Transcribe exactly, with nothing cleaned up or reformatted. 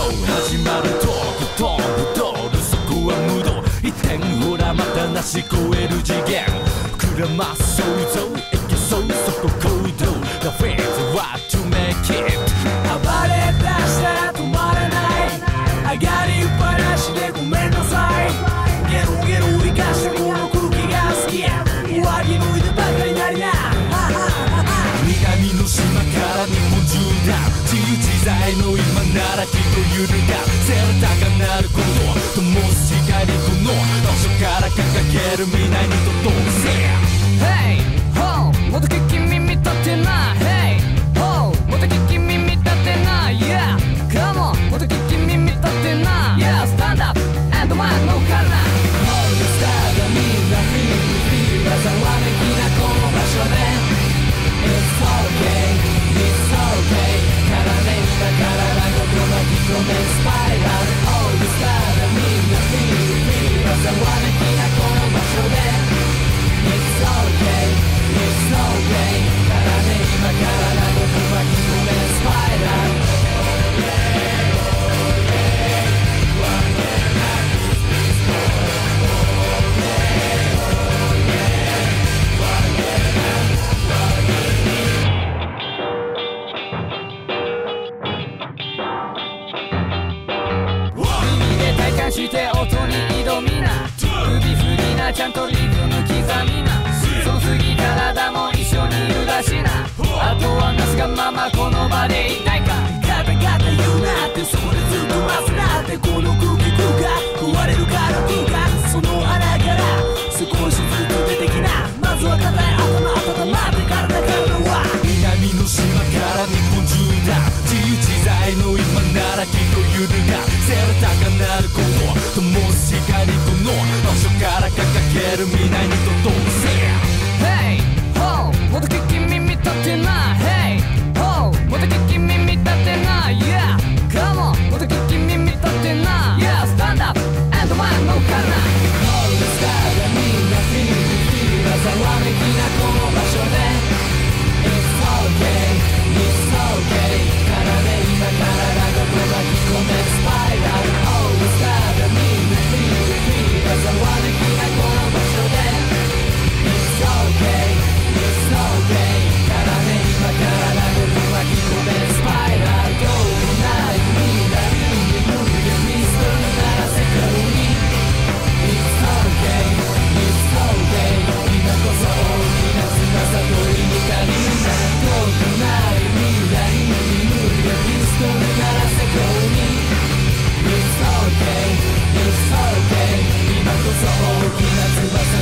始まるとことんぶどるそこは無道一点ほらまたなし超える次元膨らます想像いけそうそこ行動 The face what to make it 暴れ出したら止まらない上がりっぱなしでごめんなさいゲロゲロ生かしたこの空気が好き上着脱いでばかりなりな南の島から日本縦断自由自在の今ならきっと揺るがせる高なること灯す光この場所から掲げる未来にとどめせ Hey ho もっと聞き耳立てな Hey ho もっと聞き耳立てな Yeah come on もっと聞き耳立てな Yeah stand up and man のから All the stars がみんな Feel feel ざわめきなこの場所でIt's okay, it's okay からね今体ごと巻き込めスパイラル All the stars みんな Feel feel ざわめきなこの場所で It's okay, it's okay からね今体ごと巻き込めスパイラルして音に挑みな首振りなちゃんとリズム刻みなその次体も一緒にいるだしなあとはなすがままこの場でいたいかガタガタ言うなってそこでずっと待つなってこの空気空が壊れるから空がその穴から少しずつ出てきなまずは硬い頭温まってからだからは南の島から日本縦断自由自在の今ならきっと揺るがせる高なること灯す光この場所から掲げる未来にとどめせ Hey ho もっと聞き耳立てな Hey ho もっと聞き耳立てな Yeah come on もっと聞き耳立てな Yeah stand up and man のから All the stars がみんな Feel feel ざわめきなこの場所で It's okay it's okay からね今体ごと巻き込めスパイラル All the stars がみんな Feel feel ざわめきなこの場所で It's okay it's okay からね今体ごと巻き込めスパイラル どうもない未来に無理でミストにならせかうに It's okay it's okay 今こそ大きな翼取りにかりな遠くない未来に無理でミストにならせかうに It's okay it's okay 今こそ大きな翼